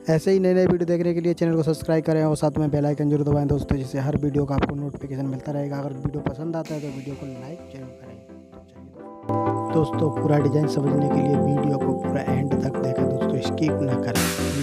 ऐसे ही नए नए वीडियो देखने के लिए चैनल को सब्सक्राइब करें और साथ में बेल आइकन जरूर दबाएं दोस्तों, जिससे हर वीडियो का आपको नोटिफिकेशन मिलता रहेगा। अगर वीडियो पसंद आता है तो वीडियो को लाइक जरूर करें। तो चलिए दोस्तों, पूरा डिज़ाइन समझने के लिए वीडियो को पूरा एंड तक देखें दोस्तों, स्किप ना करें।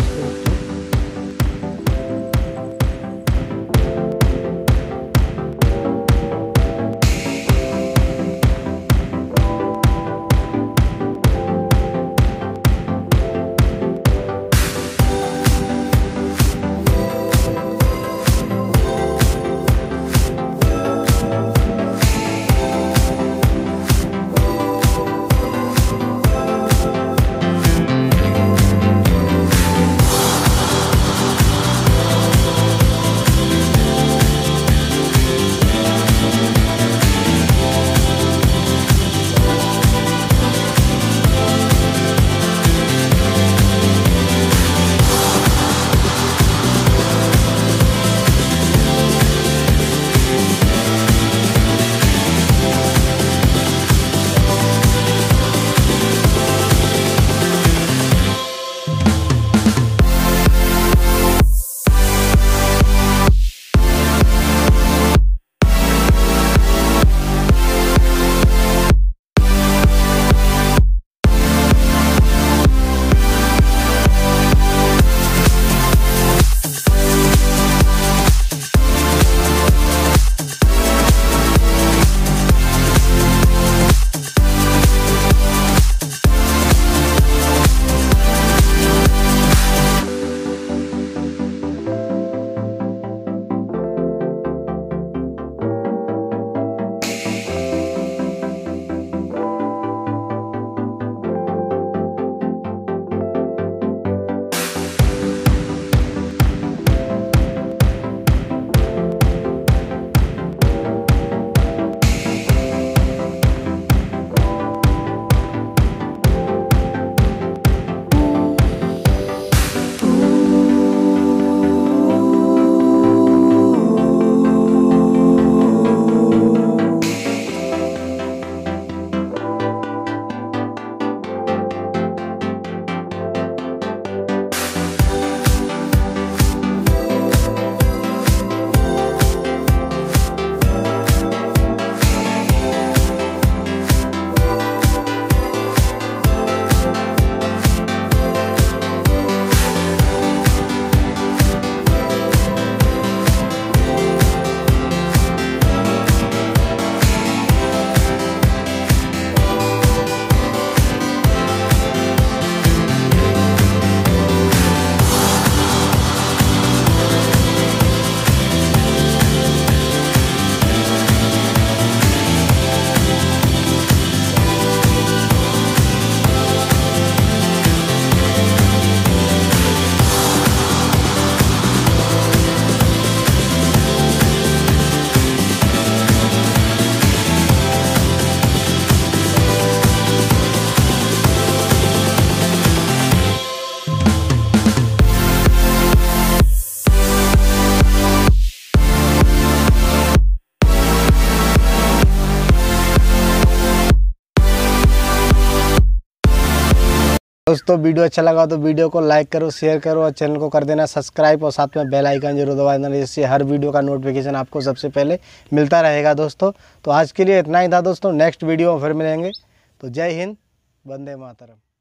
दोस्तों वीडियो अच्छा लगा तो वीडियो को लाइक करो, शेयर करो और चैनल को कर देना सब्सक्राइब और साथ में बेल आइकन जरूर दबा देना, जिससे हर वीडियो का नोटिफिकेशन आपको सबसे पहले मिलता रहेगा दोस्तों। तो आज के लिए इतना ही था दोस्तों, नेक्स्ट वीडियो में फिर मिलेंगे। तो जय हिंद, वंदे मातरम।